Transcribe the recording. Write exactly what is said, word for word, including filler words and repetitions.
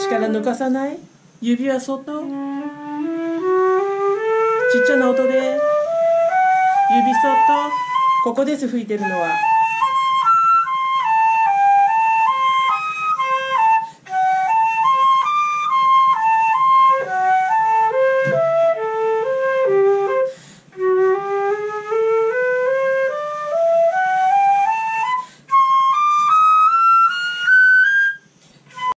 力抜かさない。指は外。ちっちゃな音で指外。ここです、吹いてるのは。